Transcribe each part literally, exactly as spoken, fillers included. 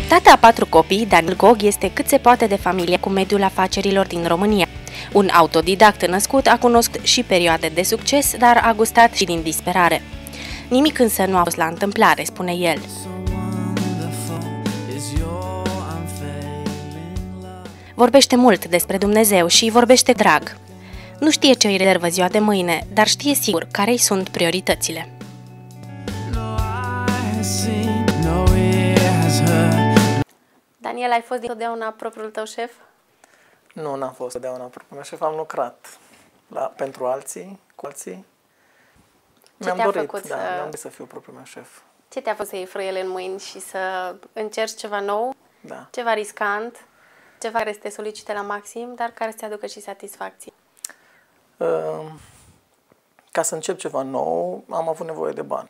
Tată a patru copii, Daniel Gog este cât se poate de familie cu mediul afacerilor din România. Un autodidact născut a cunoscut și perioade de succes, dar a gustat și din disperare. Nimic însă nu a fost la întâmplare, spune el. Vorbește mult despre Dumnezeu și vorbește drag. Nu știe ce îi rezervă ziua de mâine, dar știe sigur care-i sunt prioritățile. Daniel, ai fost dintotdeauna propriul tău șef? Nu, n-am fost dintotdeauna propriul meu șef. Am lucrat la, pentru alții, cu alții. Mi-am dorit, da, să... mi-am dorit să fiu propriul meu șef. Ce te-a făcut să iei frâiele în mâini și să încerci ceva nou, da. Ceva riscant, ceva care să te solicite la maxim, dar care să te aducă și satisfacție? Uh, ca să încep ceva nou, am avut nevoie de bani.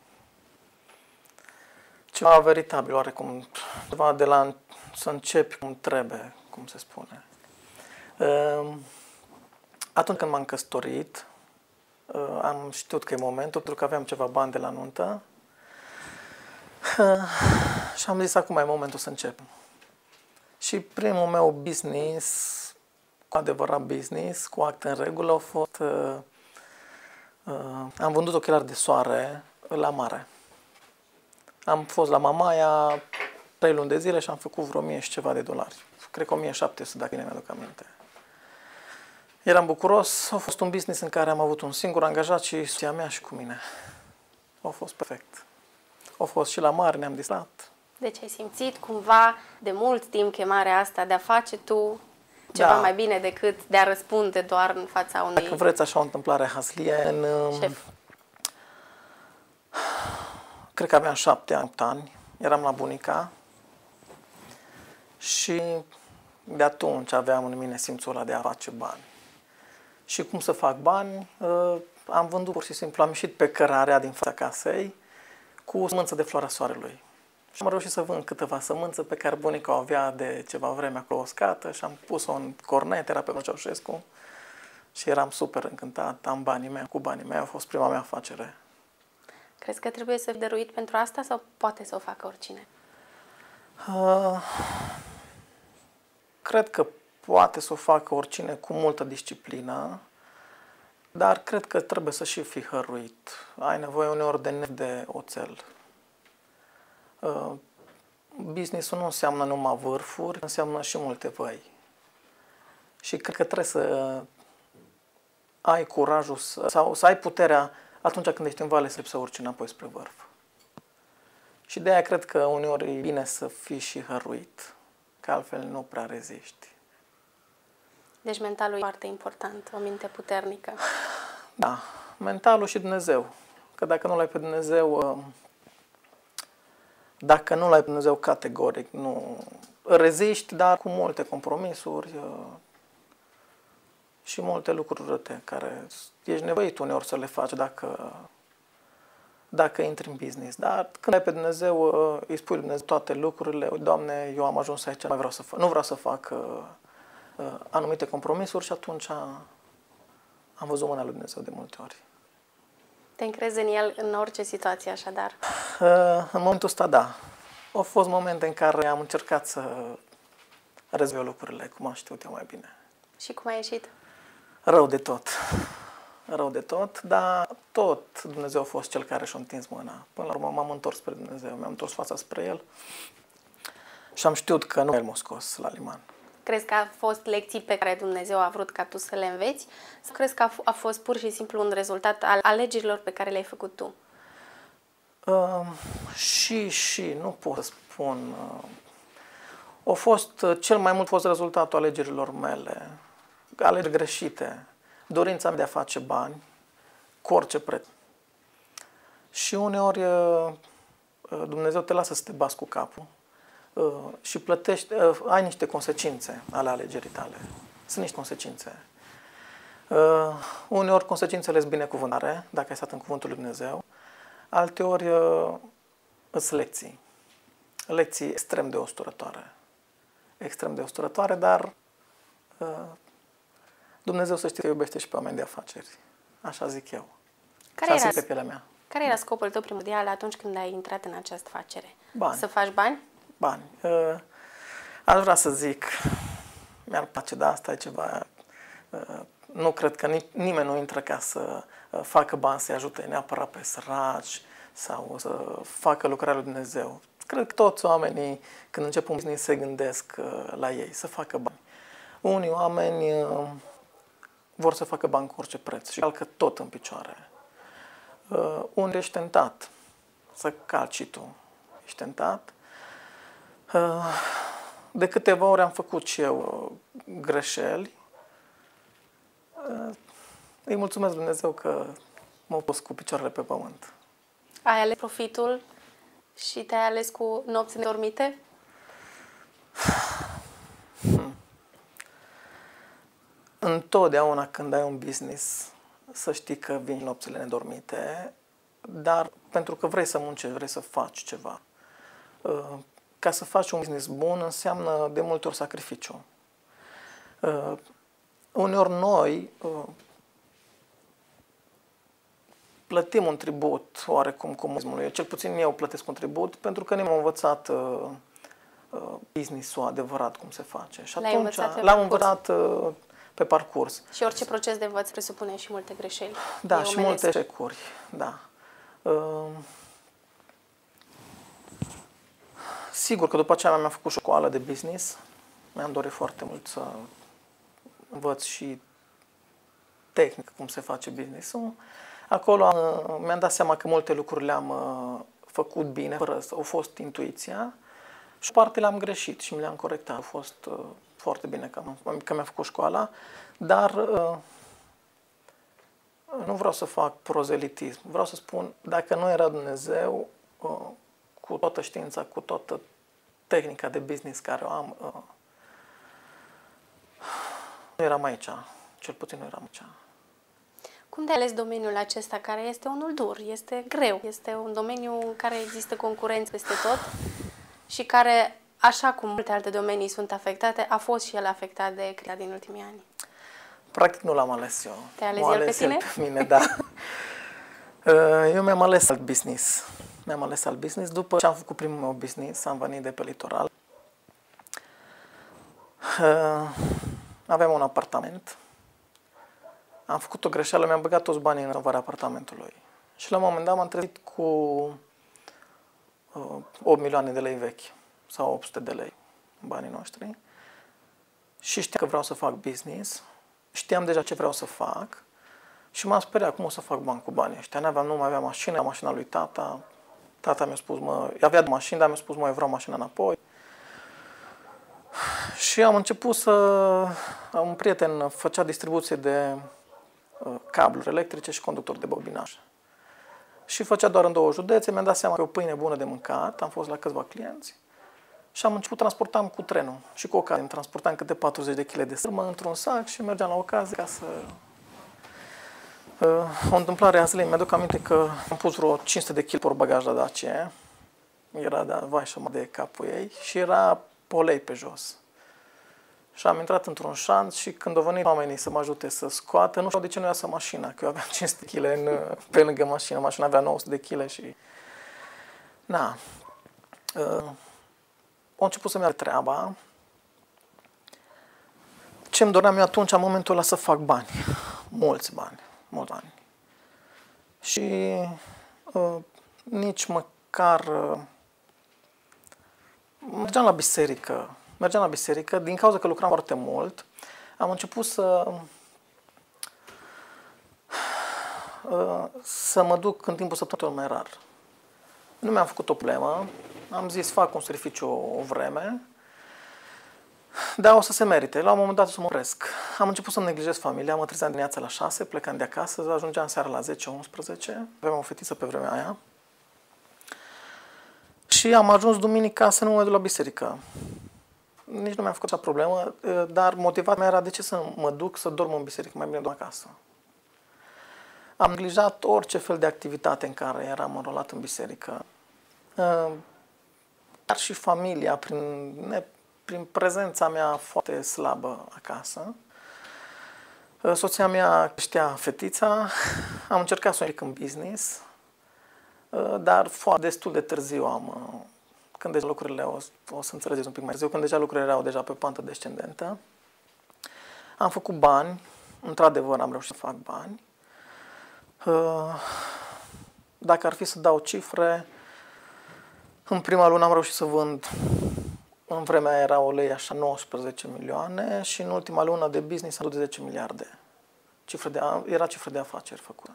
Ceva veritabil, oarecum, ceva de la să începi cum trebuie, cum se spune. Uh, atunci când m-am căsătorit, uh, am știut că e momentul, pentru că aveam ceva bani de la nuntă uh, și am zis, acum e momentul să încep. Și primul meu business, cu adevărat business, cu acte în regulă, a fost... Uh, uh, am vândut ochelari de soare la mare. Am fost la Mamaia trei luni de zile și am făcut vreo mie și ceva de dolari. Cred că o mie șapte sute, dacă bine mi-aduc aminte. Eram bucuros, a fost un business în care am avut un singur angajat și soția mea și cu mine. A fost perfect. A fost și la mare, ne-am distrat. Deci ai simțit cumva de mult timp chemarea asta de a face tu ceva da. mai bine decât de a răspunde doar în fața unui... Dacă vreți așa o întâmplare haslie, în... șef. Cred că aveam șapte ani, opt ani, eram la bunica și de atunci aveam în mine simțul ăla de a face bani. Și cum să fac bani? Am vândut pur și simplu, am ieșit pe cărarea din fața casei cu sămânță de floarea soarelui. Și am reușit să vând câteva sămânță pe care bunica o avea de ceva vreme acolo uscată și am pus-o în cornet, era pe Ceaușescu și eram super încântat, am banii mei, cu banii mei, a fost prima mea afacere. Crezi că trebuie să fii dăruit pentru asta sau poate să o facă oricine? Uh, cred că poate să o facă oricine cu multă disciplină, dar cred că trebuie să și fii hăruit. Ai nevoie uneori de nef de oțel. Uh, business-ul nu înseamnă numai vârfuri, înseamnă și multe văi. Și cred că trebuie să ai curajul să, sau să ai puterea atunci când ești în vale să să urci înapoi spre vârf. Și de aia cred că uneori e bine să fii și hăruit, că altfel nu prea reziști. Deci mentalul e foarte important, o minte puternică. Da, mentalul și Dumnezeu. Că dacă nu l-ai pe Dumnezeu, dacă nu l-ai pe Dumnezeu categoric, nu reziști, dar cu multe compromisuri și multe lucruri răte care ești nevoit uneori să le faci dacă, dacă intri în business. Dar când ai pe Dumnezeu, îi spui lui Dumnezeu toate lucrurile, Doamne, eu am ajuns aici, mai vreau să fac, nu vreau să fac uh, uh, anumite compromisuri și atunci am văzut mâna lui Dumnezeu de multe ori. Te încrezi în El în orice situație, așadar? Uh, în momentul ăsta, da. Au fost momente în care am încercat să rezolv lucrurile cum am știut eu mai bine. Și cum a ieșit? Rău de tot. Rău de tot, dar tot Dumnezeu a fost Cel care și-a întins mâna. Până la urmă m-am întors spre Dumnezeu, mi-am întors fața spre El și am știut că nu El m-a scos la liman. Crezi că a fost lecții pe care Dumnezeu a vrut ca tu să le înveți? Sau crezi că a fost pur și simplu un rezultat al alegerilor pe care le-ai făcut tu? Uh, și, și, nu pot să spun. Uh, a fost, uh, cel mai mult fost rezultatul alegerilor mele. Alegeri greșite, dorința mea de a face bani, cu orice preț. Și uneori Dumnezeu te lasă să te bați cu capul și plătești, ai niște consecințe ale alegerii tale. Sunt niște consecințe. Uneori consecințele sunt binecuvântare, dacă ai stat în cuvântul lui Dumnezeu, alteori îți lecții. Lecții extrem de usturătoare. Extrem de usturătoare, dar Dumnezeu să știe că iubește și pe oameni de afaceri. Așa zic eu. Care era, pe pielea mea. Care era scopul tău primordial atunci când ai intrat în această afacere? Bani. Să faci bani? bani. Aș vrea să zic, mi-ar place, dar asta e ceva, nu cred că nimeni nu intră ca să facă bani, să-i ajute neapărat pe săraci sau să facă lucrarea lui Dumnezeu. Cred că toți oamenii, când încep un business, se gândesc la ei, să facă bani. Unii oameni vor să facă bani cu orice preț și calcă tot în picioare. Unde ești tentat să calci și tu. Ești tentat. De câteva ori am făcut și eu greșeli. Îi mulțumesc Dumnezeu că m-au pus cu picioarele pe pământ. Ai ales profitul și te-ai ales cu nopți nedormite? Hmm. Întotdeauna când ai un business, să știi că vin nopțile nedormite, dar pentru că vrei să muncești, vrei să faci ceva. Ca să faci un business bun înseamnă de multe ori sacrificiu. Uneori noi plătim un tribut oarecum comunismului. Eu, cel puțin eu plătesc un tribut pentru că ne-am învățat uh, uh, business-ul adevărat cum se face. Și L-ai atunci învățat pe l-am parcurs. învățat uh, pe parcurs. Și orice proces de învăț presupune și multe greșeli. Da, E și omenesc. multe eșecuri. Da. Uh, sigur că după aceea mi-am făcut școală de business. Mi-am dorit foarte mult să învăț și tehnic cum se face business-ul. Acolo mi-am dat seama că multe lucruri le-am făcut bine, fără să au fost intuiția, și o parte le-am greșit și mi le-am corectat. A fost uh, foarte bine că, că mi-a făcut școala, dar uh, nu vreau să fac prozelitism. Vreau să spun, dacă nu era Dumnezeu, uh, cu toată știința, cu toată tehnica de business care o am, uh, nu eram aici. Cel puțin nu eram aici. Cum de ales domeniul acesta, care este unul dur, este greu, este un domeniu în care există concurență peste tot și care, așa cum multe alte domenii sunt afectate, a fost și el afectat de criza din ultimii ani? Practic nu l-am ales eu. Te-ai ales M-a el pe ales tine? El pe mine, da. Eu mi-am ales alt business. Mi-am ales alt business. După ce am făcut primul meu business, am venit de pe litoral. Aveam un apartament. Am făcut o greșeală, mi-am băgat toți banii în renovarea apartamentului. Și la un moment dat m-am trezit cu uh, opt milioane de lei vechi sau opt sute de lei, banii noștri. Și știam că vreau să fac business, știam deja ce vreau să fac și m-am speriat cum o să fac bani cu banii ăștia. N-aveam, nu mai aveam mașină, mașina lui tata. Tata mi-a spus, mă, avea mașină, dar mi-a spus, mă, eu vreau mașina înapoi. Și am început să... Un prieten făcea distribuție de cabluri electrice și conductori de bobinaj. Și făcea doar în două județe, mi-am dat seama că e o pâine bună de mâncat, am fost la câțiva clienți și am început, transportam cu trenul și cu ocazie, transportam câte patruzeci de kilograme de sârmă într-un sac și mergeam la ocazie ca să... Uh, o întâmplare a zilei, mi-aduc aminte că am pus vreo cinci sute de kilograme pe bagaj la Dacia, era de vai și de capul ei și era polei pe jos. Și am intrat într-un șanț și când au venit oamenii să mă ajute să scoată, nu știu de ce nu iasă mașina, că eu aveam cinci sute de kilograme în, pe lângă mașină, mașina avea nouă sute de kilograme și... Na. Uh, au început să-mi ia treaba. Ce-mi doream eu atunci, în momentul ăla, să fac bani. Mulți bani. Mulți bani. Și uh, nici măcar... Uh, mergeam la biserică. Mergeam la biserică, din cauza că lucram foarte mult, am început să să mă duc în timpul săptămânii mai rar. Nu mi-am făcut o problemă, am zis fac un sacrificiu o, o vreme, dar o să se merite, la un moment dat o să mă opresc. Am început să-mi neglijez familia, mă trezeam dimineața la șase, plecam de acasă, ajungeam seara la zece unsprezece, aveam o fetiță pe vremea aia. Și am ajuns duminica să nu mă duc la biserică. Nici nu mi-am făcut așa problemă, dar motivația mea era de ce să mă duc să dorm în biserică, mai bine doar acasă. Am neglijat orice fel de activitate în care eram înrolat în biserică. Dar și familia, prin, ne, prin prezența mea foarte slabă acasă. Soția mea știa fetița, am încercat să o implic în business, dar foarte destul de târziu am când deja lucrurile, o, o să înțelegeți un pic mai târziu, când deja lucrurile erau deja pe pantă descendentă, am făcut bani, într-adevăr am reușit să fac bani. Dacă ar fi să dau cifre, în prima lună am reușit să vând, în vremea aia era o lei așa nouăsprezece milioane și în ultima lună de business am dus de zece miliarde. Cifre de, era cifră de afaceri făcută.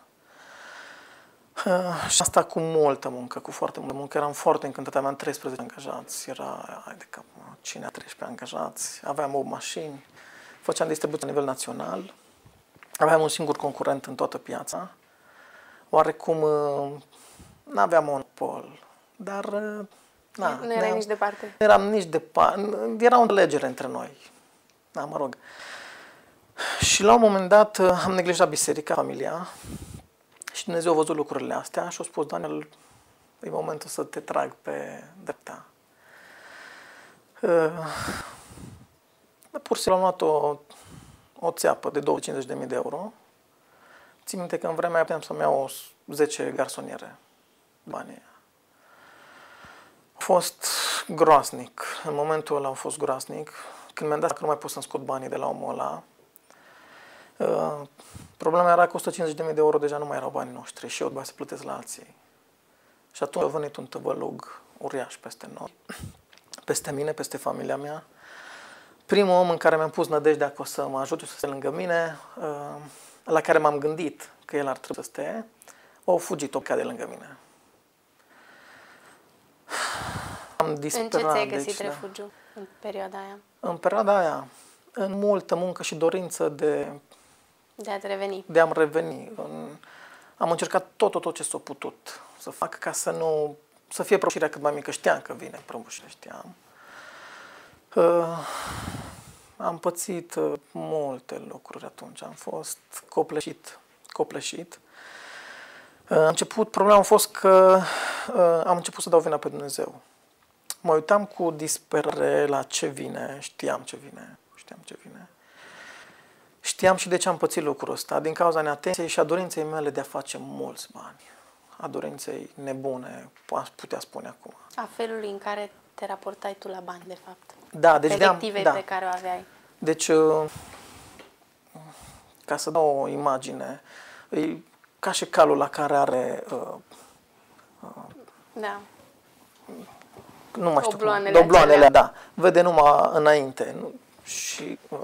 Uh, și asta cu multă muncă, cu foarte multă muncă. Eram foarte încântat, aveam treisprezece angajați, era, hai de cap, cine a treisprezece angajați, aveam opt mașini, făceam distribuție la nivel național, aveam un singur concurent în toată piața, oarecum uh, n-aveam monopol, dar uh, na, nu erai nici departe. Nu eram nici departe, era o înțelegere între noi, da, mă rog. Și la un moment dat uh, am neglijat biserica, familia, și Dumnezeu a văzut lucrurile astea și a spus, Daniel, e momentul să te trag pe drepta. Uh, pur și simplu am luat o, o țeapă de două sute cincizeci de mii de euro. Țin minte că în vremea aia puteam să-mi iau zece garsoniere banii. A fost groasnic. În momentul ăla a fost groasnic. Când mi-am dat că nu mai pot să-mi scot banii de la omul ăla, uh, problema era că o sută cincizeci de mii de euro deja nu mai erau banii noștri și eu trebuia să plătesc la alții. Și atunci a venit un tăvălug uriaș peste noi, peste mine, peste familia mea. Primul om în care mi-am pus nădejdea că o să mă ajute să stea lângă mine, la care m-am gândit că el ar trebui să stea, a fugit, o plecat de lângă mine. Am disperat. În ce ți-ai găsit deci, refugiu da. în perioada aia? În perioada aia, în multă muncă și dorință de... De a-ți reveni. De a-mi reveni. În, am încercat tot, tot, tot ce s-a putut să fac ca să nu... să fie prăbușirea cât mai mică. Știam că vine prăbușirea, știam. Uh, am pățit uh, multe lucruri atunci. Am fost copleșit. copleșit. Uh, am început, problema a fost că uh, am început să dau vina pe Dumnezeu. Mă uitam cu disperare la ce vine, știam ce vine, știam ce vine. Știam și de ce am pățit lucrul ăsta, din cauza neatenției și a dorinței mele de a face mulți bani. A dorinței nebune, aș putea spune acum. A felului în care te raportai tu la bani, de fapt. Da, deci perspectivei da. pe care o aveai. Deci, ca să dau o imagine, e ca și calul la care are... Uh, uh, da. Nu mai știu Dobloanele cum. Dobloanele, acelea. da. Vede numai înainte. Nu? Și uh,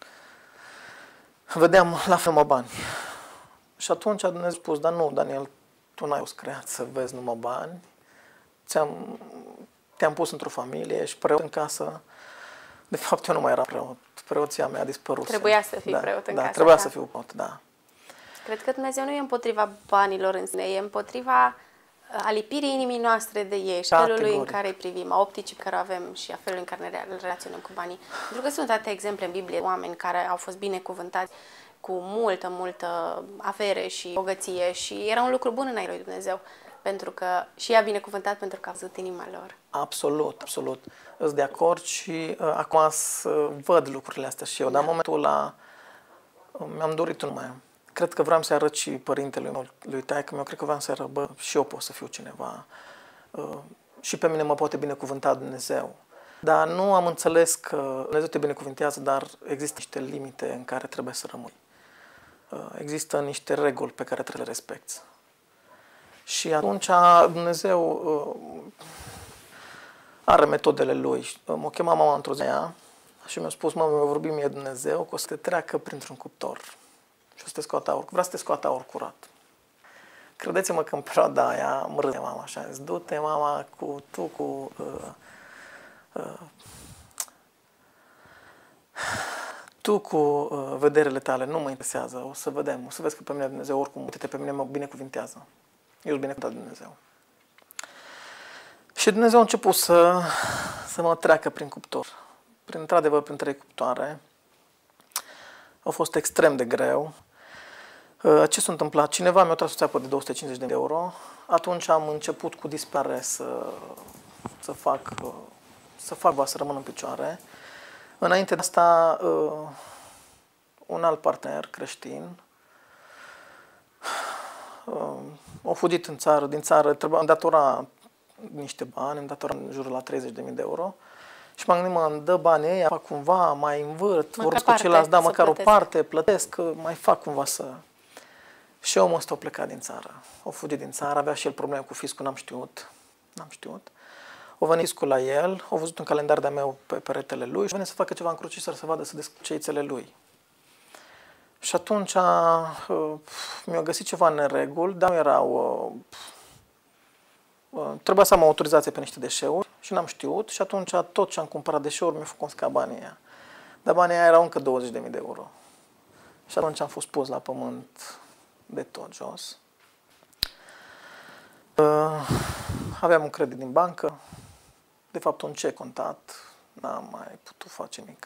vedeam la fel numai bani. Și atunci Dumnezeu a spus, dar nu, Daniel, tu n-ai fost creat să vezi numai bani. Ți-am, te-am pus într-o familie și preot în casă. De fapt, eu nu mai eram preot. Preoția mea a dispărut. Trebuia să fii da, preot în da, casă. trebuia Da, să fiu preot, da. Cred că Dumnezeu nu e împotriva banilor în sine, e împotriva alipirii inimii noastre de ei și Categoric. felului în care îi privim, a opticii pe care o avem și a felului în care ne relaționăm cu banii. Pentru că sunt toate exemple în Biblie, oameni care au fost binecuvântați cu multă, multă avere și bogăție și era un lucru bun înaintea lui Dumnezeu, pentru că și i-a binecuvântat pentru că a văzut inima lor. Absolut, absolut. Îs de acord și uh, acum să văd lucrurile astea și eu, da. Dar în momentul ăla uh, mi-am dorit numai. Cred că vreau să arăt și părintelui meu, lui taică meu, cred că vreau să arăt, bă, și eu pot să fiu cineva. Uh, și pe mine mă poate binecuvânta Dumnezeu. Dar nu am înțeles că Dumnezeu te binecuvântează, dar există niște limite în care trebuie să rămâi. Uh, există niște reguli pe care trebuie să le respecti. Și atunci Dumnezeu uh, are metodele Lui. M-a chemat mama într-o zi aia și mi-a spus, mă, mi-a vorbit mie Dumnezeu că o să te treacă printr-un cuptor și o să te scoată aur. Vreau să te scoată aur curat. Credeți-mă că în perioada aia îmi râde mama așa, zis, du-te mama cu tu cu uh, uh, tu cu uh, vederile tale, nu mă interesează, o să vedem, o să vezi că pe mine Dumnezeu oricum, uite-te, pe mine mă binecuvintează. Eu sunt binecuvântat de Dumnezeu. Și Dumnezeu a început să, să mă treacă prin cuptor. Prin, într-adevăr, prin trei cuptoare. A fost extrem de greu. Ce s-a întâmplat? Cineva mi-a tras o țeapă de două sute cincizeci de euro. Atunci am început cu disperare să, să fac să fac va să rămân în picioare. Înainte de asta, un alt partener creștin a fugit în țară, din țară, trebuia datora niște bani, îmi datoram în jur la treizeci de mii de euro. Și m-am gândit, mă, îmi dă banii ăia, fac cumva, mai învârt, vorbesc cu ceilalți, da, măcar plătesc. o parte, plătesc, mai fac cumva să... Și omul ăsta a plecat din țară. A fugit din țară, avea și el probleme cu fiscul, n-am știut. N-am știut. O venit fiscul la el, a văzut un calendar de-a meu pe peretele lui și a venit să facă ceva în crucișor, să vadă, să desceițele lui. Și atunci uh, mi-a găsit ceva în nereguli, dar nu erau... Uh, uh, trebuia să am autorizație pe niște deșeuri și n-am știut și atunci tot ce am cumpărat deșeuri mi-a făcut confisca banii aia. Dar banii aia erau încă douăzeci de mii de euro. Și atunci am fost pus la pământ de tot jos. Uh, aveam un credit din bancă, de fapt un cec contat, n-am mai putut face nimic.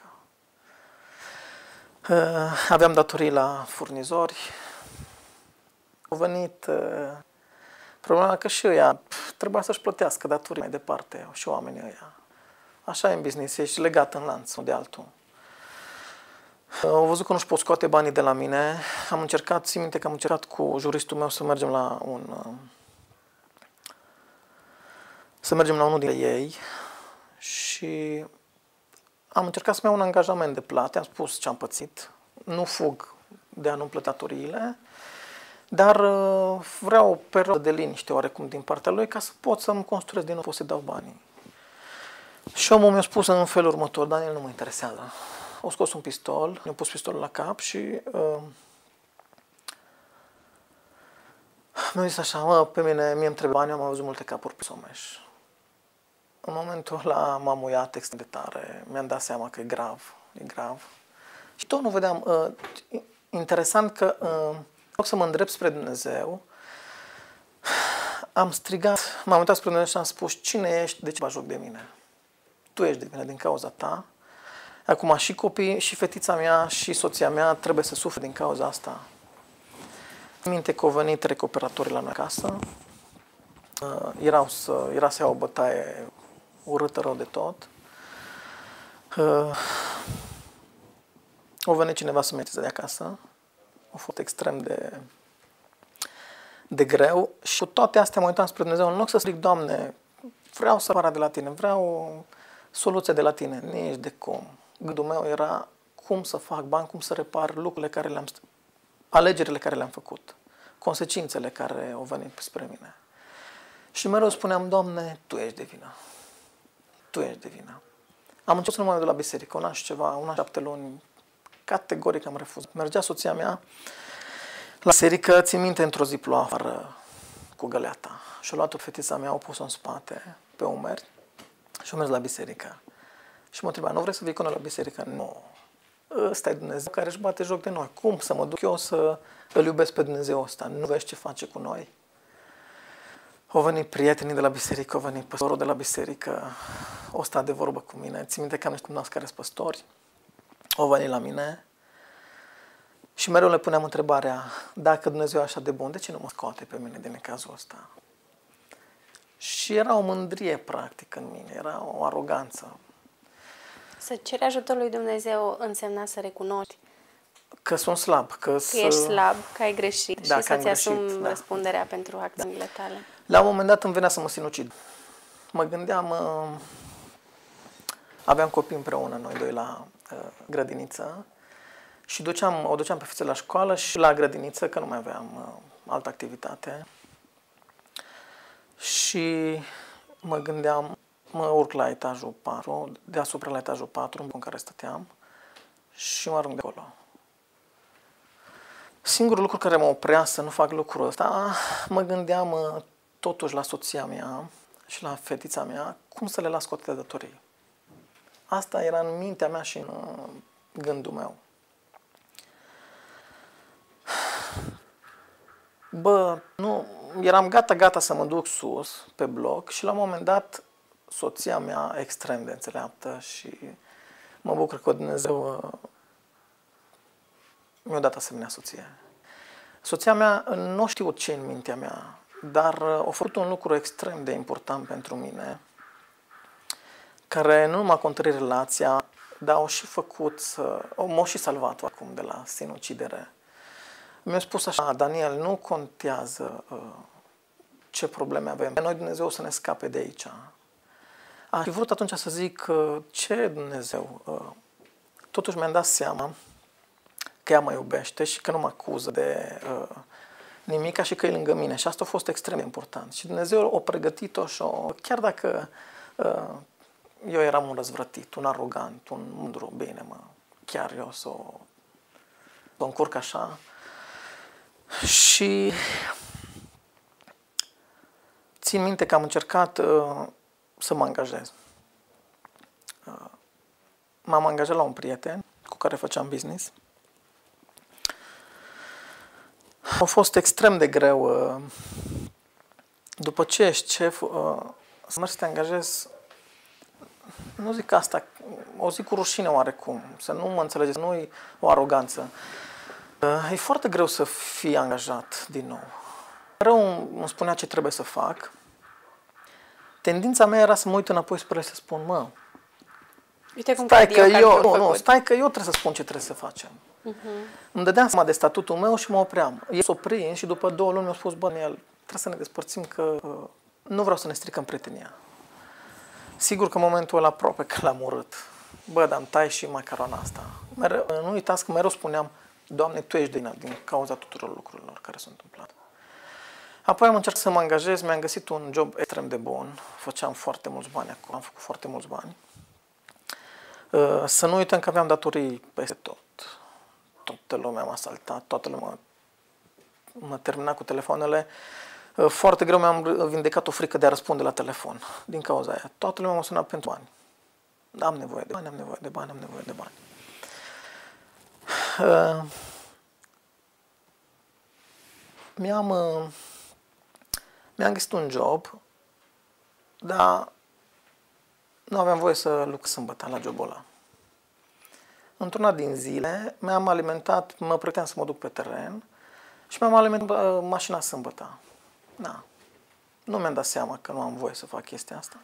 Uh, aveam datorii la furnizori. Au venit uh, problema că și ăia trebuia să-și plătească datorii mai departe, și oamenii ăia. Așa e în business, ești legat în lanț de altul. Uh, au văzut că nu-și pot scoate banii de la mine. Am încercat, țin minte că am încercat cu juristul meu să mergem la un... Uh, să mergem la unul dintre ei și am încercat să-mi iau un angajament de plată, am spus ce am pățit, nu fug de a nu plăti datoriile, dar uh, vreau o perioadă de liniște oarecum din partea lui ca să pot să-mi construiesc din nou, pot să dau banii. Și omul mi-a spus în felul următor, Daniel, nu mă interesează. Au scos un pistol, mi-a pus pistolul la cap și uh, mi-a zis așa, mă, pe mine, mie îmi trebuie bani, am văzut multe capuri pe Someș. În momentul ăla m-am muiat extrem de tare, mi-am dat seama că e grav, e grav. Și tot nu vedeam, uh, interesant că, uh, în loc să mă îndrept spre Dumnezeu, am strigat, m-am uitat spre Dumnezeu și am spus, cine ești, de ce bagi joc de mine? Tu ești de vină din cauza ta. Acum și copii, și fetița mea, și soția mea trebuie să sufere din cauza asta. În minte că au venit recuperatorii la noi acasă, uh, erau să, era să iau o bătaie urâtă rău de tot. Uh, a venit cineva să mă ierte de acasă. A fost extrem de, de greu și cu toate astea mă uitam spre Dumnezeu. În loc să strig, Doamne, vreau salvarea de la Tine, vreau soluția de la Tine, nici de cum. Gândul meu era cum să fac bani, cum să repar lucrurile care le-am, alegerile care le-am făcut, consecințele care au venit spre mine. Și mereu spuneam, Doamne, Tu ești de vină. Tu ești de vină. Am început să nu mă de la biserică, un an și ceva, un an șapte luni, categoric am refuzat. Mergea soția mea la biserică, țin minte, într-o zi ploua afară cu găleata. Și-a luat-o fetița mea, o pus-o în spate, pe umeri, și a mers la biserică. Și mă întreba, nu vrei să vii cu noi la biserică? Nu. Ăsta e Dumnezeu care își bate joc de noi. Cum să mă duc eu să îl iubesc pe Dumnezeu ăsta? Nu vezi ce face cu noi? Au venit prietenii de la biserică, au venit păstorul de la biserică, o sta de vorbă cu mine. Țin minte că am niște cunosc care sunt păstori. Au venit la mine și mereu le puneam întrebarea, dacă Dumnezeu e așa de bun, de ce nu mă scoate pe mine din cazul ăsta? Și era o mândrie practic în mine, era o aroganță. Să ceri ajutorul lui Dumnezeu însemna să recunoști că sunt slab. Că, că să... ești slab, că ai greșit da, și să-ți asumi da. răspunderea pentru acțiunile tale. La un moment dat îmi venea să mă sinucid. Mă gândeam, uh, aveam copii împreună, noi doi la uh, grădiniță și duceam, o duceam pe fiiță la școală și la grădiniță, că nu mai aveam uh, altă activitate. Și mă gândeam, mă urc la etajul patru, deasupra la etajul patru în care stăteam și mă arunc de acolo. Singurul lucru care mă oprea să nu fac lucrul ăsta, mă gândeam totuși la soția mea și la fetița mea, cum să le las cu atâtea datorii. Asta era în mintea mea și în gândul meu. Bă, nu, eram gata, gata să mă duc sus, pe bloc și la un moment dat soția mea, extrem de înțeleaptă și mă bucur că Dumnezeu mi-a dat asemenea soție. Soția mea nu știu ce în mintea mea, dar a făcut un lucru extrem de important pentru mine, care nu m-a întărit relația, dar au și făcut să... m-a și salvat acum de la sinucidere. Mi-a spus așa, Daniel, nu contează uh, ce probleme avem. Pe noi Dumnezeu să ne scape de aici. Aș fi vrut atunci să zic, ce Dumnezeu? Totuși mi-am dat seama că ea mă iubește și că nu mă acuză de uh, nimica și că e lângă mine. Și asta a fost extrem de important. Și Dumnezeu o pregătit-o și o, chiar dacă uh, eu eram un răzvrătit, un arogant, un mândru, bine, mă, chiar eu să o, să o încurc așa. Și țin minte că am încercat uh, să mă angajez. Uh, m-am angajat la un prieten cu care făceam business. A fost extrem de greu. Uh, după ce ești șef, uh, să mergi să te angajezi, nu zic asta, o zic cu rușine oarecum, să nu mă înțelegeți, nu e o aroganță. Uh, e foarte greu să fii angajat din nou. Rău îmi spunea ce trebuie să fac. Tendința mea era să mă uit înapoi spre el să spun, mă, Uite cum stai că eu, eu, nu, nu, stai că eu trebuie să spun ce trebuie să facem. Uh-huh. Îmi dădeam seama de statutul meu și mă opream. El s-o prins și după două luni mi-a spus, bă, el trebuie să ne despărțim că uh, nu vreau să ne stricăm prietenia. Sigur că în momentul ăla aproape că l-am urât. Bă, dar îmi tai și macarona asta. Mereu, nu uitați că mereu spuneam, Doamne, Tu ești din, din cauza tuturor lucrurilor care s-au întâmplat. Apoi am încercat să mă angajez, mi-am găsit un job extrem de bun, făceam foarte mulți bani acolo, am făcut foarte mulți bani. Să nu uităm că aveam datorii peste tot. Toată lumea m-a asaltat, toată lumea m-a terminat cu telefoanele. Foarte greu mi-am vindecat o frică de a răspunde la telefon din cauza aia. Toată lumea m-a sunat pentru bani. Am nevoie de bani, am nevoie de bani, am nevoie de bani. Uh, mi-am, uh, mi-am găsit un job, dar nu aveam voie să lucrez sâmbătă la jobul ăla. Într-una din zile mi-am alimentat, mă pregăteam să mă duc pe teren și mi-am alimentat uh, mașina sâmbătă. Da. Nu mi-am dat seama că nu am voie să fac chestia asta.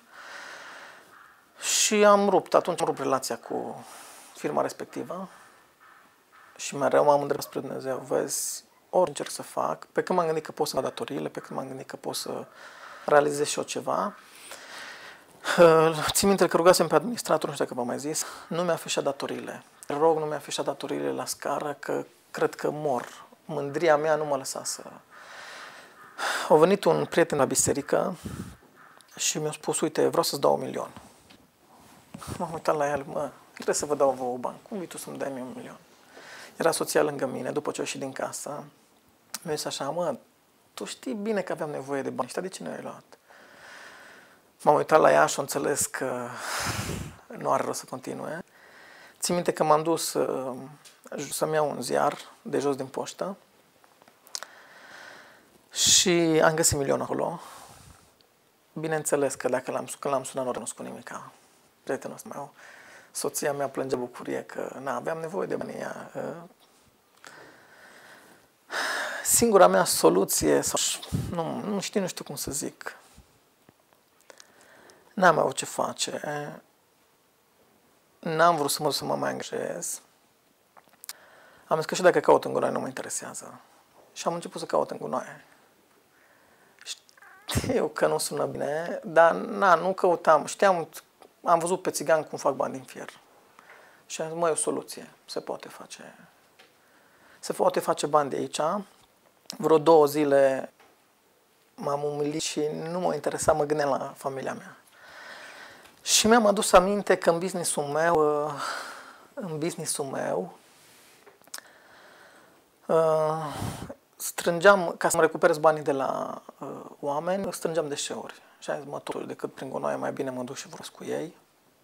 Și am rupt, atunci am rupt relația cu firma respectivă și mereu m-am îndreptat spre Dumnezeu. Vezi, ori încerc să fac, pe când m-am gândit că pot să fac datoriile, pe când m-am gândit că pot să realizez și eu ceva. Țin minte că rugasem pe administrator, nu știu dacă v-am mai zis, nu mi-a afișat datoriile. Rog, nu mi-a afișat datoriile la scară, că cred că mor. Mândria mea nu mă lăsa să... A venit un prieten la biserică și mi-a spus, uite, vreau să-ți dau un milion. M-am uitat la el, mă, trebuie să vă dau vouă bani. Cum vii tu să-mi dai mie un milion? Era soția lângă mine, după ce a ieșit din casă. Mi-a zis așa, mă, tu știi bine că aveam nevoie de bani, știi de ce ne-ai luat? M-am uitat la ea și am înțeles că nu are rost să continue. Țin minte că m-am dus uh, să-mi iau un ziar de jos din poștă și am găsit milionul acolo. Bineînțeles că dacă l-am, când l-am sunat, nu recunosc cu nimica. Prietenul ăsta meu, soția mea plângea bucurie că na, aveam nevoie de banii ea. Singura mea soluție, sau, nu, nu știu, nu știu cum să zic, n-am avut ce face, n-am vrut să mă, să mă mai angajez. Am zis că și dacă caut în gunoaie nu mă interesează. Și am început să caut în gunoaie. Știu că nu sună bine, dar na, nu căutam. Știam, am văzut pe țigani cum fac bani din fier. Și am zis, măi, o soluție, se poate face. Se poate face bani de aici. Vreo două zile m-am umilit și nu mă interesa, mă gândeam la familia mea. Și mi-am adus aminte că în business-ul meu, în business-ul meu, strângeam, ca să-mi recuperez banii de la oameni, strângeam deșeuri. Și am zis, mă, totuși, decât prin gunoaie, mai bine mă duc și vorbesc cu ei.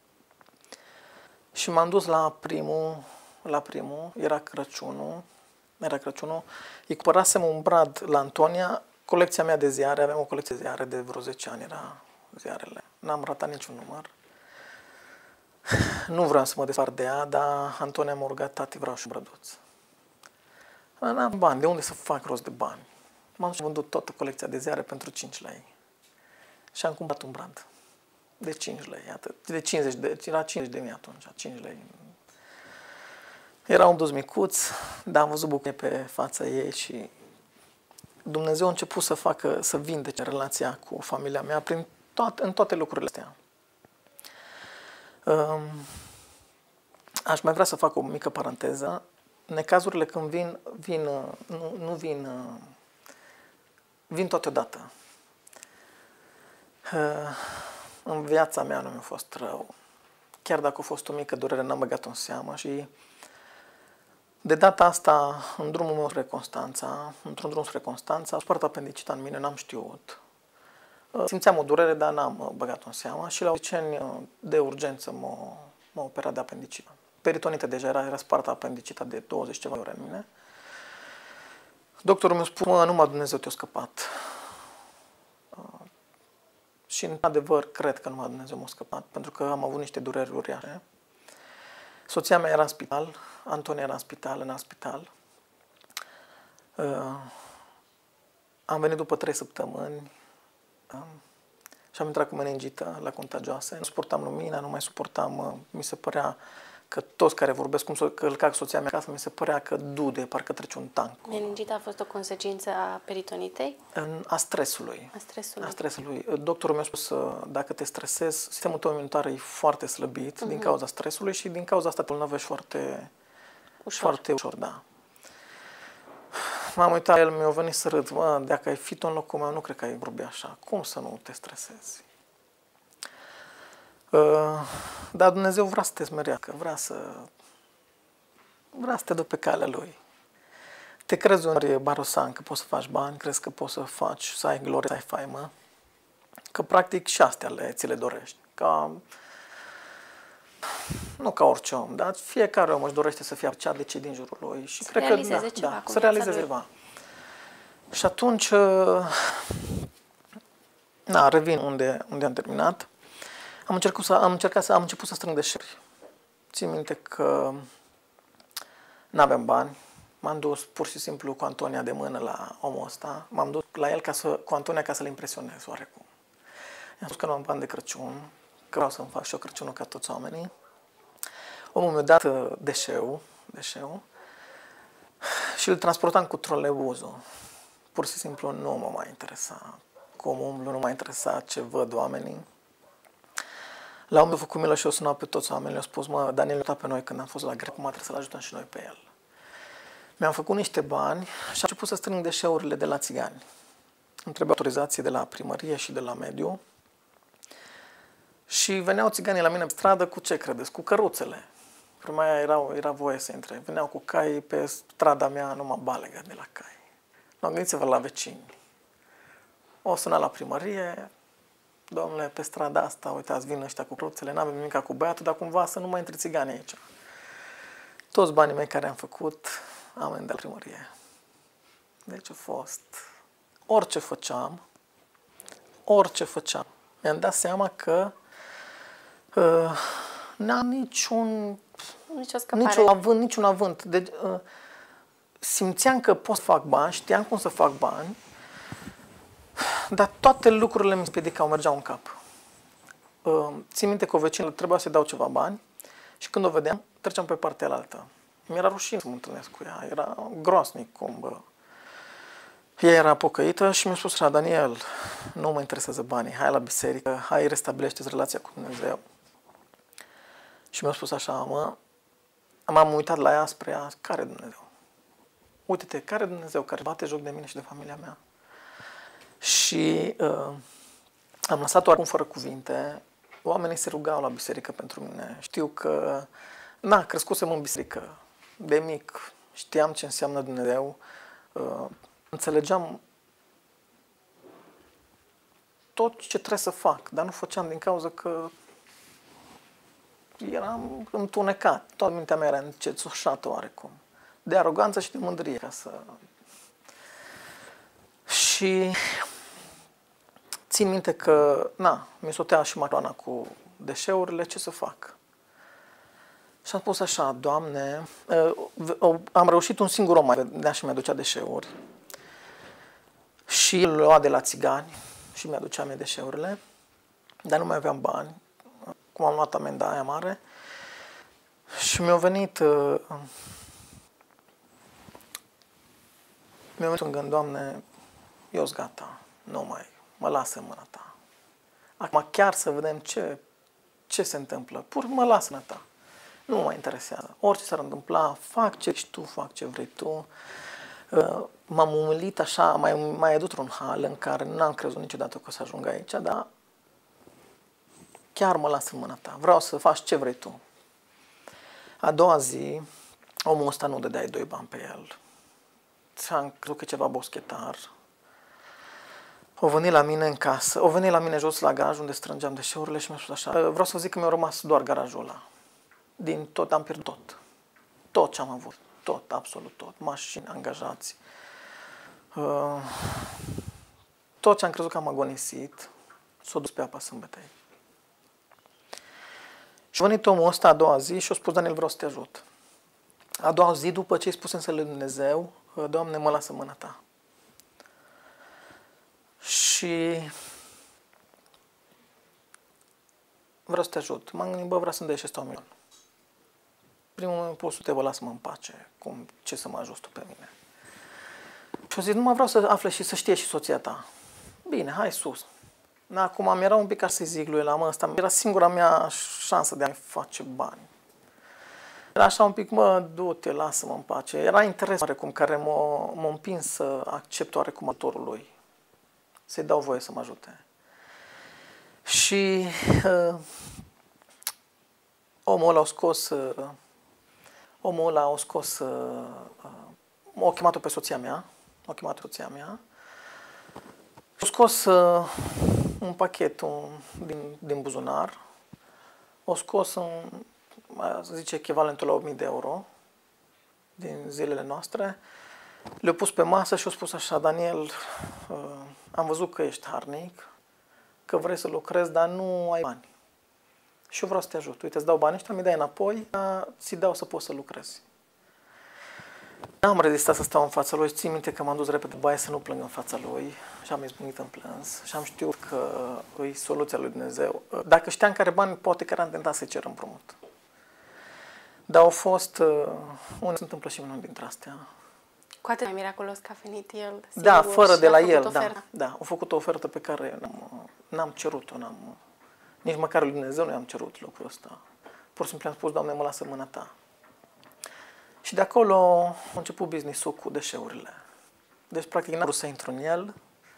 Și m-am dus la primul, la primul, era Crăciunul, era Crăciunul, îi cumpărasem un brad la Antonia, colecția mea de ziare, aveam o colecție de ziare de vreo zece ani, era ziarele. N-am ratat niciun număr. Nu vreau să mă despart de ea, dar Antonia m-a rugat, tati, vreau și un brăduț. N-am bani, de unde să fac rost de bani? M-am vândut toată colecția de ziare pentru cinci lei. Și am cumpărat un brad de cinci lei, atât. De cincizeci de, era cincizeci de mii atunci, cinci lei. Era un dus micuț, dar am văzut bucurie pe fața ei și Dumnezeu a început să facă, să vindece relația cu familia mea prin toate, în toate lucrurile astea. Aș mai vrea să fac o mică paranteză. Necazurile când vin, vin nu, nu vin, vin totodată. În viața mea nu mi-a fost rău. Chiar dacă a fost o mică durere, n-am băgat-o în seamă și de data asta, în drumul meu spre Constanța, într-un drum spre Constanța, a spart apendicita în mine, n-am știut. Simțeam o durere, dar n-am băgat-o în seamă și la urgeni de urgență m-a, m-a operat de apendicită. Peritonită deja era, era spartă apendicita de douăzeci ceva ore în mine. Doctorul mi-a spus, mă, numai Dumnezeu te-a scăpat. Și în adevăr, cred că numai Dumnezeu m-a scăpat, pentru că am avut niște dureri uriașe. Soția mea era în spital, Antonia era în spital, în alt spital. Uh, am venit după trei săptămâni uh, și am intrat cu meningită la contagioase. Nu suportam lumina, nu mai suportam, uh, mi se părea că toți care vorbesc, cum să călca soția mea acasă, mi se părea că dude, parcă trece un tank. Meningita a fost o consecință a peritonitei? A stresului. A stresului. A stresului. Doctorul mi-a spus că dacă te stresezi, sistemul tău imunitar e foarte slăbit uh-huh. din cauza stresului și din cauza asta te bolnavești foarte ușor. Foarte ușor, da. M-am uitat, el mi-a venit să râd. Mă, dacă ai fi tu în locul meu, nu cred că ai vorbi așa. Cum să nu te stresezi? Uh, dar Dumnezeu vrea să te smerească, vrea să, vrea să te dă pe calea Lui. Te crezi ori barosan că poți să faci bani, crezi că poți să faci, să ai glorie, să ai faimă, că practic și astea le, ți le dorești. Ca, nu ca orice om, dar fiecare om își dorește să fie apreciat de cei din jurul lui. Și să cred realizeze că, ceva. Da, să realizeze ceva. Și atunci, na, revin unde, unde am terminat. Am încercat să, am încercat să, am început să strâng deșeuri. Țin minte că n-aveam bani. M-am dus pur și simplu cu Antonia de mână la omul ăsta. M-am dus la el ca să, cu Antonia ca să-l impresionez oarecum. I-am spus că nu am bani de Crăciun, că vreau să-mi fac și eu Crăciunul ca toți oamenii. Omul mi-a dat deșeu, deșeu și îl transportam cu troleibuzul. Pur și simplu nu mă mai interesa cum umblu, nu m-a interesat ce văd oamenii. La un moment dat a făcut milă și eu sunat pe toți oamenii, le-au spus, mă, Daniel a ajutat pe noi când am fost la grec, acum trebuie să-l ajutăm și noi pe el. Mi-am făcut niște bani și am început să strâng deșeurile de la țigani. Îmi trebuia autorizație de la primărie și de la mediu. Și veneau țiganii la mine pe stradă cu ce credeți? Cu căruțele. Prima aia era, era voie să intre. Veneau cu cai pe strada mea, numai balegă de la cai. Nu, gândiți-vă la vecini. O sunat la primărie, domnule, pe strada asta, uitați, vin ăștia cu căruțele, n-avem nimic cu băiatul, dar cumva să nu mai intre țigani aici. Toți banii mei care am făcut, am venit de la primărie. Deci a fost... Orice făceam, orice făceam, mi-am dat seama că uh, n-am niciun... Nicio scăpare. Niciun avânt, niciun avânt. Deci, uh, simțeam că pot să fac bani, știam cum să fac bani, dar toate lucrurile mi se împiedicau, mergeau în cap. Uh, țin minte că o vecină trebuia să-i dau ceva bani și când o vedeam, treceam pe partea altă. Mi-era rușine să mă întâlnesc cu ea, era groasnic cum, bă. Ea era pocăită și mi-a spus, Daniel, nu mă interesează banii, hai la biserică, hai restabilește-ți relația cu Dumnezeu. Și mi-a spus așa, mă, m-am uitat la ea spre ea, care Dumnezeu? Uite-te, care Dumnezeu care bate joc de mine și de familia mea? Și uh, am lăsat-o acum fără cuvinte, oamenii se rugau la biserică pentru mine. Știu că, na, crescusem în biserică, de mic, știam ce înseamnă Dumnezeu, uh, înțelegeam tot ce trebuie să fac, dar nu făceam din cauza că eram întunecat. Toată mintea mea era încețușată oarecum. De aroganță și de mândrie. Ca să... Și țin minte că, na, mi sotea și maroana cu deșeurile, ce să fac? Și am spus așa, Doamne, am reușit un singur om mai vedea și mi-aducea deșeuri. Și el lua de la țigani și mi-aducea mie deșeurile, dar nu mai aveam bani. Cum am luat amenda aia mare și mi-a venit uh, mi-a venit un gând, Doamne, eu sunt gata, nu mai, mă lasă în mâna ta. Acum chiar să vedem ce, ce se întâmplă. Pur mă las în ta. Nu mă mai interesează. Orice s-ar întâmpla, fac ce ești tu, fac ce vrei tu. M-am umilit așa, mai, mai adus un hal în care n-am crezut niciodată că o să ajung aici, dar chiar mă las în mâna ta. Vreau să faci ce vrei tu. A doua zi, omul ăsta nu dădeai doi bani pe el. Ți-am crezut că e ceva boschetar. O venit la mine în casă, o venit la mine jos la garaj unde strângeam deșeurile și mi-a spus așa, vreau să zic că mi-a rămas doar garajul ăla. Din tot, am pierdut tot. Tot ce am avut. Tot, absolut tot. Mașini, angajați. Uh, tot ce am crezut că am agonisit, s-a dus pe apa sâmbetei. Și a venit omul ăsta a doua zi și a spus, Daniel, vreau să te ajut. A doua zi, după ce îi spusem lui Dumnezeu, Doamne, mă lasă mâna ta. Și vreau să te ajut. M-am gândit, bă, vreau să-mi dai și ăsta un milion. Primul impuls, te vă lasă-mă în pace. Cum, ce să mă ajut tu pe mine? Și-o zis, nu mai vreau să afle și să știe și soția ta. Bine, hai sus. Acum mi-era un pic ca să-i zic lui ăla, mă, ăsta era singura mea șansă de a-mi face bani. Era așa un pic, mă, du-te, lasă-mă în pace. Era interes oarecum care m-a, m-a împins să accept oarecum ajutorul lui. Să-i dau voie să mă ajute. Și uh, omul ăla a scos, uh, omul ăla a scos, uh, uh, a chemat-o pe soția mea, a chemat pe soția mea, a scos uh, un pachet un, din, din buzunar, a scos un, să zice, echivalentul la opt mii de euro din zilele noastre, le-a pus pe masă și a spus așa, Daniel, uh, am văzut că ești harnic, că vrei să lucrezi, dar nu ai bani. Și eu vreau să te ajut. Uite, îți dau banii ăștia, mi dai înapoi, ți dau să poți să lucrezi. N-am rezistat să stau în fața lui și țin minte că m-am dus repede în baie să nu plâng în fața lui și am izbucnit în plâns și am știut că e soluția lui Dumnezeu. Dacă știam care bani, poate că eram tentat să-i cer împrumut. Dar au fost, unde se întâmplă și unul dintre astea. Cu atât mai miraculos că a venit el singur. Da, fără de la el, oferta. da, da. A făcut o ofertă pe care n-am, n-am cerut-o, n-am, nici măcar lui Dumnezeu nu i-am cerut lucrul ăsta. Pur și simplu am spus, Doamne, mă lasă mâna ta. Și de acolo a început business-ul cu deșeurile. Deci, practic, n-am vrut să intru în el.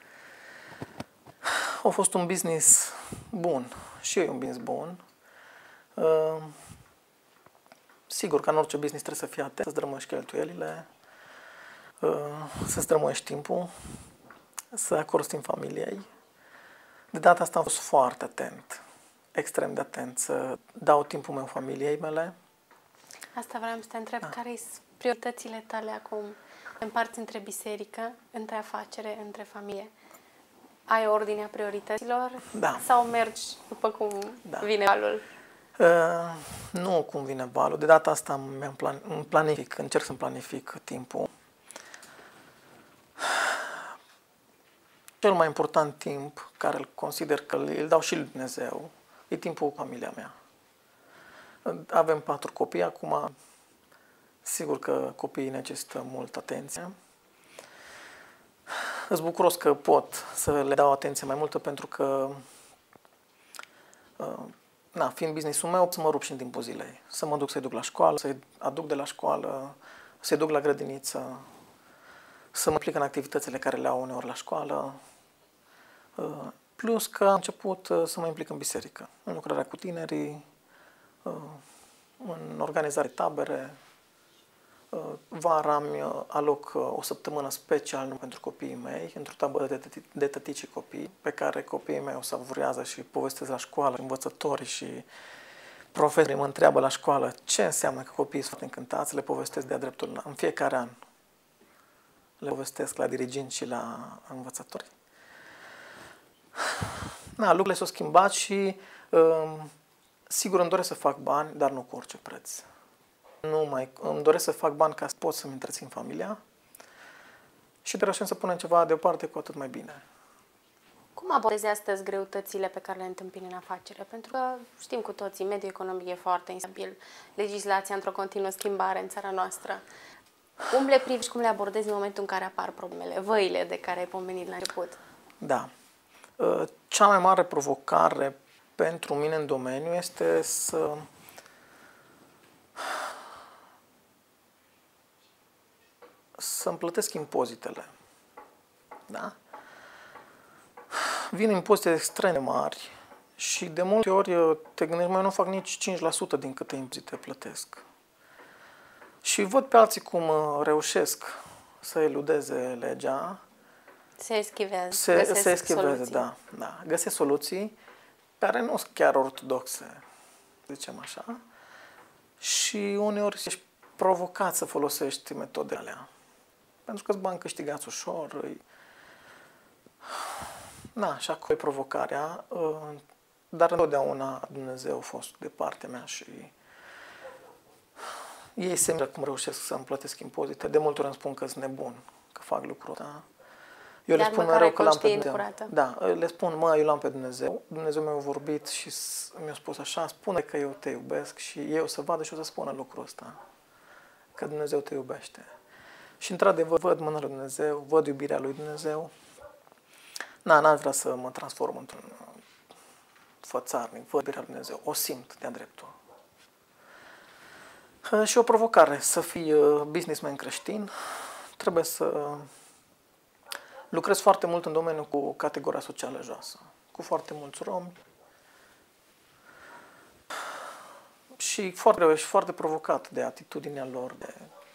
A fost un business bun. Și eu e un business bun. Uh, sigur că în orice business trebuie să fii atent, să-ți drămăști cheltuielile, uh, să-ți drămăști timpul, să acorzi timp familiei. De data asta am fost foarte atent, extrem de atent, să dau timpul meu familiei mele. Asta vreau să te întreb, Da. care sunt prioritățile tale acum? Împarți între biserică, între afacere, între familie. Ai ordinea priorităților? Da. Sau mergi după cum Da. vine valul? Uh, nu cum vine valul. De data asta mi-am plan- îmi planific, încerc să-mi planific timpul. Cel mai important timp, care îl consider că îl dau și lui Dumnezeu, e timpul cu familia mea. Avem patru copii acum. Sigur că copiii necesită multă atenție. Îs bucuros că pot să le dau atenție mai multă pentru că, na, fiind business-ul meu, să mă rup și în timpul zilei. Să mă duc să-i duc la școală, să-i aduc de la școală, să-i duc la grădiniță, să mă implic în activitățile care le au uneori la școală. Plus că am început să mă implic în biserică, în lucrarea cu tinerii, în organizare tabere. Vara îmi aloc o săptămână special pentru copiii mei, într-o tabără de, tăti, de tătici și copii, pe care copiii mei o savurează și povestesc la școală, învățătorii și profesorii mă întreabă la școală ce înseamnă că copiii sunt foarte încântați, le povestesc de-a dreptul în fiecare an. Le povestesc la diriginți și la învățători. Da, lucrurile s-au schimbat și um, sigur îmi doresc să fac bani, dar nu cu orice preț. Nu mai, îmi doresc să fac bani ca să pot să-mi întrețin familia și de reușim să punem ceva deoparte, cu atât mai bine. Cum abordezi astăzi greutățile pe care le întâmpini în afacere? Pentru că știm cu toții, mediul economic e foarte instabil, legislația într-o continuă schimbare în țara noastră. Cum le privi și cum le abordezi în momentul în care apar problemele, văile de care ai pomenit la început? Da. Cea mai mare provocare pentru mine în domeniu este să să-mi plătesc impozitele. Da? Vin impozite extrem de mari și de multe ori te gândești, mai nu fac nici cinci la sută din câte impozite plătesc. Și văd pe alții cum reușesc să eludeze legea. Se eschiveze. Se, se eschiveze, da, da. Găsesc soluții care nu sunt chiar ortodoxe, zicem așa. Și uneori ești provocat să folosești metodele alea. Pentru că-s bani câștigați ușor. Îi... Da, și acolo e provocarea. Dar întotdeauna Dumnezeu a fost de partea mea și ei se miră cum reușesc să-mi plătesc impozite. De multe ori îmi spun că sunt nebun, că fac lucrul ăsta. Eu le spun mereu că l-am pe Dumnezeu. Curată. Da, le spun, mă, eu l-am pe Dumnezeu. Dumnezeu mi-a vorbit și mi-a spus așa, spune că eu te iubesc și eu să vadă și o să spună lucrul ăsta. Că Dumnezeu te iubește. Și într-adevăr văd mâna lui Dumnezeu, văd iubirea lui Dumnezeu. Na, n-aș vrea să mă transform într-un fățarnic, văd iubirea lui Dumnezeu, o simt de-a dreptul. Și o provocare, să fii businessman creștin, trebuie să lucrez foarte mult în domeniul cu categoria socială joasă, cu foarte mulți romi și foarte greu și foarte provocat de atitudinea lor, de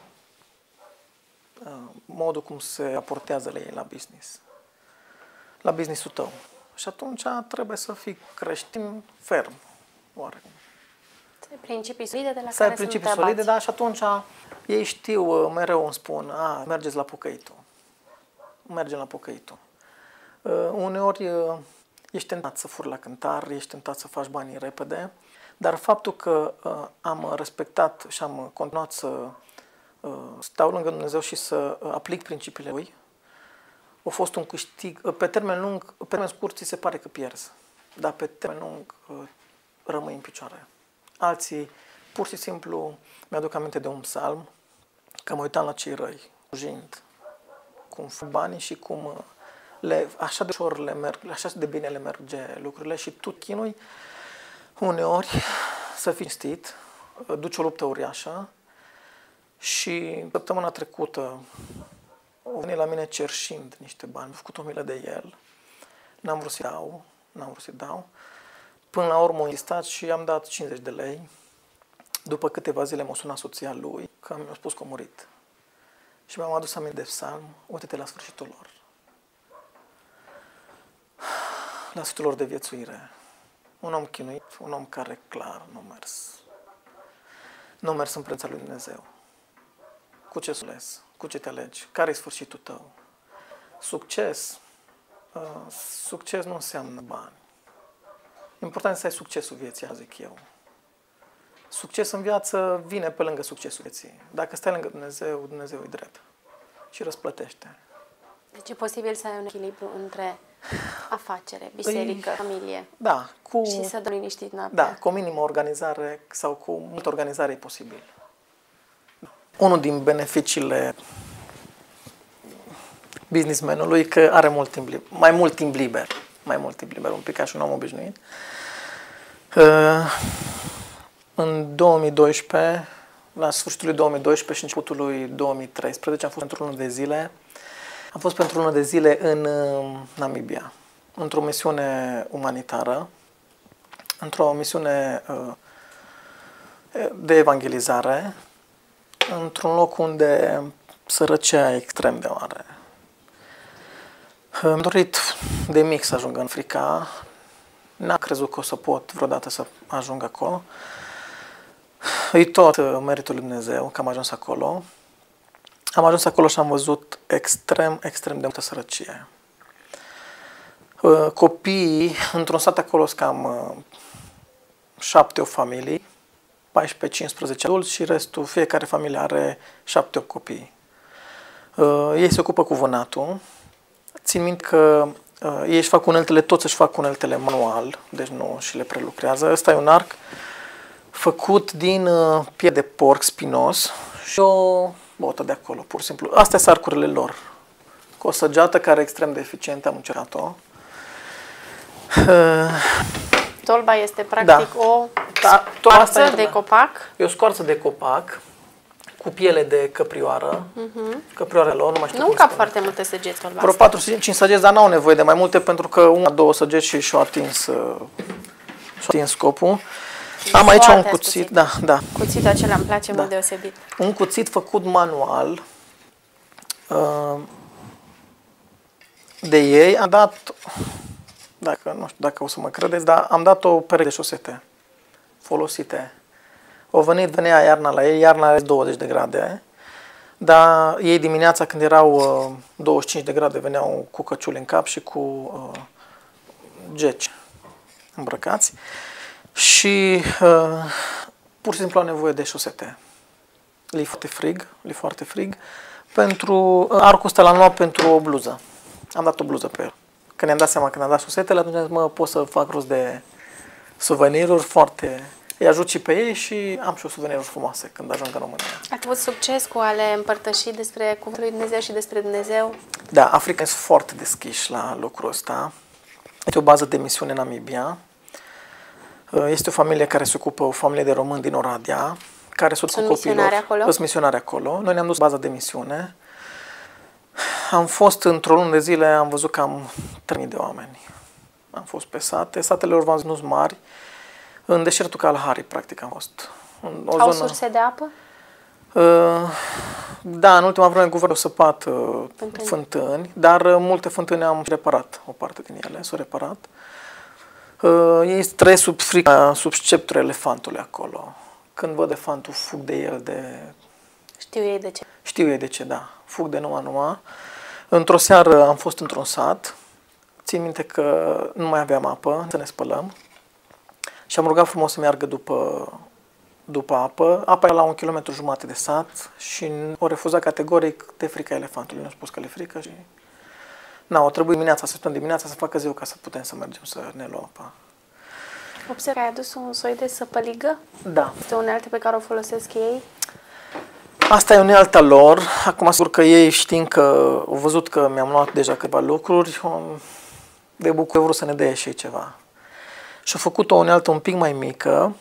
uh, modul cum se aportează la ei la business, la businessul tău. Și atunci trebuie să fii creștin ferm, oarecum. Să ai principii solide de la să ai care principii să nu te solide, da, și atunci ei știu, mereu îmi spun, a, mergeți la pocăitul. Mergem la pocăitul. Uh, uneori uh, ești tentat să furi la cântar, ești tentat să faci banii repede, dar faptul că uh, am respectat și am continuat să uh, stau lângă Dumnezeu și să uh, aplic principiile Lui, a fost un câștig. Uh, pe termen lung, pe termen scurt, ți se pare că pierzi, dar pe termen lung uh, rămâi în picioare. Alții, pur și simplu, mi-aduc aminte de un psalm, că mă uitam la cei răi, fugind, cum fac banii și cum le, așa de ușor le merg, așa de bine le merge lucrurile și tu chinui uneori să fii cinstit, duci o luptă uriașă și săptămâna trecută au venit la mine cerșind niște bani, am făcut o milă de el, n-am vrut să-i dau, n-am vrut să-i dau, până la urmă am insistat și i-am dat cincizeci de lei, după câteva zile m-a sunat soția lui că mi-a spus că a murit. Și mi-am adus aminte de psalm, uite-te la sfârșitul lor. La sfârșitul lor de viețuire. Un om chinuit, un om care clar nu a mers. Nu a mers în prezența lui Dumnezeu. Cu ce să ales? Cu ce te alegi? Care e sfârșitul tău? Succes. Uh, succes nu înseamnă bani. Important să ai succesul vieții, zic eu. Succes în viață vine pe lângă succesul vieții. Dacă stai lângă Dumnezeu, Dumnezeu e drept și răsplătește. Deci e posibil să ai un echilibru între afacere, biserică, e, familie, da, cu, și să dormi liniștit noaptea. Da, cu o minimă organizare sau cu multă organizare e posibil. Unul din beneficiile businessmanului e că are mult timp liber, mai mult timp liber, mai mult timp liber, un pic ca și un om obișnuit. Uh, În două mii doisprezece, la sfârșitul lui două mii doisprezece și începutul lui două mii treisprezece, am fost pentru o lună de zile. Am fost pentru o lună de zile în Namibia, într-o misiune umanitară, într-o misiune de evangelizare, într-un loc unde sărăcia e extrem de mare. Mi-am dorit de mic să ajung în Africa, n-am crezut că o să pot vreodată să ajung acolo. E tot meritul lui Dumnezeu că am ajuns acolo. Am ajuns acolo și am văzut extrem, extrem de multă sărăcie. Copiii, într-un sat acolo, sunt cam șapte opt familii, paisprezece cincisprezece adulți și restul, fiecare familie are șapte opt copii. Ei se ocupă cu vânatul. Țin minte că ei își fac uneltele, toți își fac uneltele manual, deci nu și le prelucrează. Ăsta e un arc făcut din piele de porc spinos și o botă de acolo, pur și simplu. Astea sunt arcurile lor. Cu o săgeată care e extrem de eficientă, am încercat-o. Tolba este practic da. o da, scoarță de copac. E o scoarță de copac cu piele de căprioară. Uh-huh. Căprioarele lor, nu mai știu Nu cum cap spune. foarte multe săgeți tolba. Vreo patru cinci săgeți, dar n-au nevoie de mai multe pentru că una, două săgeți și și-au atins, și-au atins scopul. Am aici un cuțit, cuțit, da, da. Cuțitul acela îmi place da. mult deosebit. Un cuțit făcut manual uh, de ei. Am dat, dacă nu știu dacă o să mă credeți, dar am dat o pereche de șosete folosite. O venit, venea iarna la ei, iarna are douăzeci de grade, dar ei dimineața când erau uh, douăzeci și cinci de grade veneau cu căciuli în cap și cu uh, geci îmbrăcați. Și uh, pur și simplu au nevoie de șosete. Li foarte frig, li foarte frig. Pentru uh, arcul ăsta l-am luat pentru o bluză. Am dat o bluză pe el. Când i-am dat seama, când am dat șosetele, atunci am zis, mă, pot să fac rost de suveniruri foarte... Îi ajut și pe ei și am și o suveniruri frumoase când ajung în România. Ați avut succes cu a le împărtăși despre Cuvântul lui Dumnezeu și despre Dumnezeu? Da, Africa sunt foarte deschiși la lucrul ăsta. Este o bază de misiune în Namibia. Este o familie care se ocupă, o familie de români din Oradea, care se ocupă Sunt misionari acolo? Sunt misionari acolo. Noi ne-am dus baza de misiune. Am fost într-o lună de zile, am văzut cam trei mii de oameni. Am fost pe sate. Satele lor v-am zis nu sunt mari. În deșertul Kalahari, practic, am fost. În o Au zonă... surse de apă? Uh, da, în ultima vreme guvernul a săpat uh, fântâni. fântâni, dar uh, multe fântâni am reparat, o parte din ele s-au reparat. Uh, ei trăiesc sub frica, sub sceptrul elefantului acolo. Când văd elefantul, fug de el, de... Știu ei de ce. Știu ei de ce, da. Fug de numai numai. Într-o seară am fost într-un sat. Țin minte că nu mai aveam apă, să ne spălăm. Și am rugat frumos să meargă după, după apă. Apa era la un kilometru jumate de sat și o refuzat categoric de frica elefantului. Ne-a spus că le frică și... Na, o trebuie dimineața, să stăm dimineața, să facă ziua ca să putem să mergem să ne luăm apa. Observ că ai adus un soi de săpăligă? Da. Este o unealtă pe care o folosesc ei? Asta e unealta lor. Acum, sigur că ei știind că au văzut că mi-am luat deja câteva lucruri, de bucurie vreau să ne dea și ceva. Și-au făcut o unealtă un pic mai mică.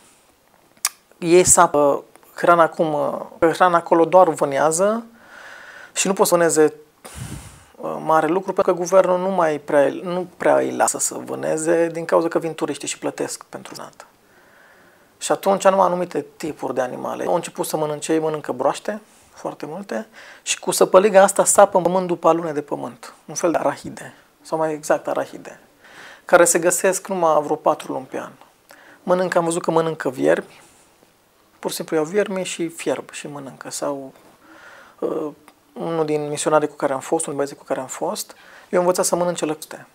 Ei sapă hrana acum, hrana acolo doar vânează și nu pot să vâneze mare lucru pentru că guvernul nu mai prea, nu prea îi lasă să vâneze din cauza că vin turiștii și plătesc pentru vânat. Și atunci numai anumite tipuri de animale. Au început să mănânce, ei mănâncă broaște, foarte multe, și cu săpăliga asta sapă în pământ după alune de pământ. Un fel de arahide, sau mai exact arahide, care se găsesc numai vreo patru luni pe an. Mănâncă, am văzut că mănâncă viermi, pur și simplu iau viermi și fierb și mănâncă. Sau uh, unul din misionarii cu care am fost, un băieți cu care am fost, eu am învățat să mănânce lăcute.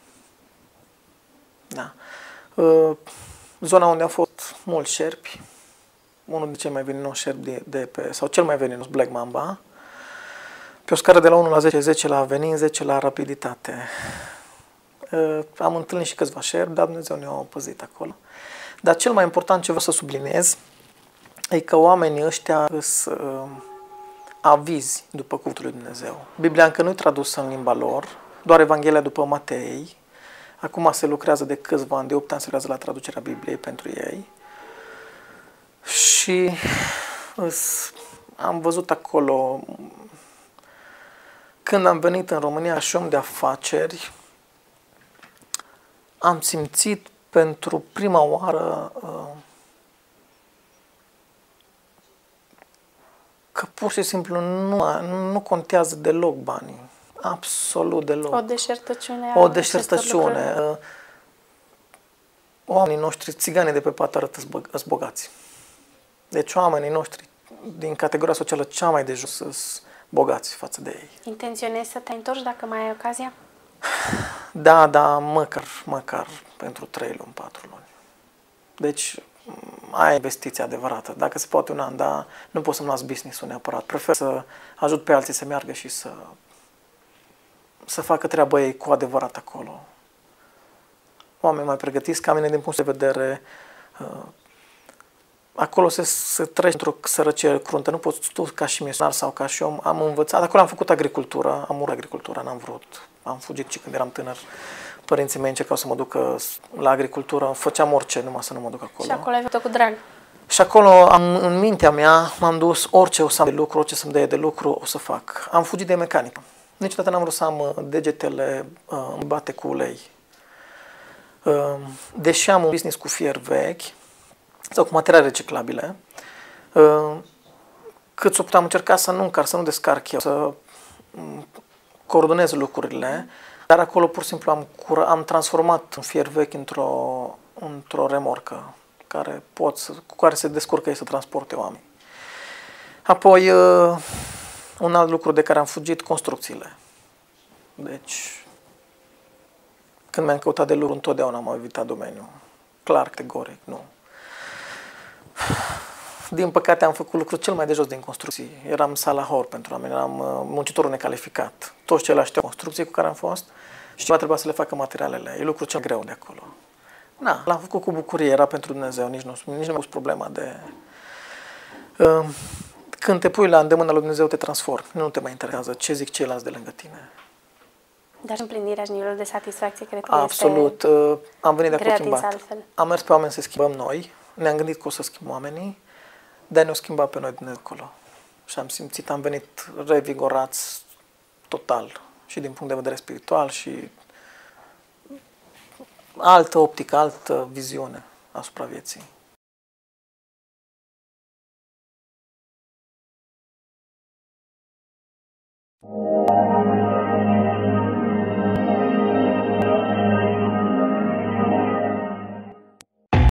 Da. Uh, zona unde am fost mulți șerpi, unul dintre cei mai veninoși șerpi de, de pe, sau cel mai veninos, Black Mamba, pe o scară de la unu la zece, zece la venin, zece la rapiditate. Uh, am întâlnit și câțiva șerpi, dar Dumnezeu ne-a păzit acolo. Dar cel mai important ce vreau să subliniez e că oamenii ăștia sunt uh, avizi după cuvântul lui Dumnezeu. Biblia încă nu e tradusă în limba lor, doar Evanghelia după Matei. Acum se lucrează de câțiva ani, de opt ani se lucrează la traducerea Bibliei pentru ei. Și îs, am văzut acolo, când am venit în România și om de afaceri, am simțit pentru prima oară uh, că pur și simplu nu, nu contează deloc banii. Absolut deloc. O deșertăciune. O deșertăciune. Oamenii noștri, țiganii de pe patarăt sunt bogați. Deci oamenii noștri din categoria socială cea mai de jos sunt bogați față de ei. Intenționezi să te întorci dacă mai ai ocazia? Da, da, măcar, măcar pentru trei luni, patru luni. Deci, aia e investiția adevărată. Dacă se poate un an, dar nu pot să-mi las business-ul neapărat. Prefer să ajut pe alții să meargă și să, să facă treaba ei cu adevărat acolo. Oameni mai pregătiți ca mine din punct de vedere uh, acolo se, se trece într-o sărăcie cruntă. Nu poți tu ca și misionar sau ca și om. Am învățat. Acolo am făcut agricultură. Am urmat agricultura, n-am vrut. Am fugit și când eram tânăr. Părinții mei încercau să mă ducă la agricultură. Făceam orice, numai să nu mă duc acolo. Și acolo ai făcut cu drag. Și acolo, am, în mintea mea, m-am dus orice o să am de lucru, orice să-mi dea de lucru, o să fac. Am fugit de mecanică. Niciodată n-am vrut să am degetele uh, bate cu ulei. Uh, deși am un business cu fier vechi sau cu materiale reciclabile, uh, cât s-o puteam încerca să nu încarc, să nu descarc eu, să um, coordonez lucrurile, dar acolo pur și simplu am, am transformat un fier vechi într-o, într-o remorcă care pot să, cu care se descurcă ei să transporte oameni. Apoi, uh, un alt lucru de care am fugit, construcțiile. Deci, când mi-am căutat de lucru, întotdeauna am evitat domeniul. Clar, categoric, nu. Din păcate, am făcut lucrul cel mai de jos din construcții. Eram salahor pentru oameni, eram uh, muncitorul necalificat. Toți ceilalți construcții cu care am fost și ceva trebuia să le facă materialele. E lucrul cel greu de acolo. Na, l-am făcut cu bucurie, era pentru Dumnezeu, nici nu, nici nu mi-a pus problema de... Uh, când te pui la îndemâna lui Dumnezeu, te transformi. Nu te mai interesează ce zic ceilalți de lângă tine. Dar și împlinirea și nivelul de satisfacție, cred că Absolut. este uh, am venit de acolo schimbat. altfel. Am mers pe oameni să schimbăm noi, ne-am gândit că o să schimbăm oamenii, dar ne-au schimbat pe noi din acolo. Și am simțit, am venit revigorați total, și din punct de vedere spiritual și altă optică, altă viziune asupra vieții. Thank you.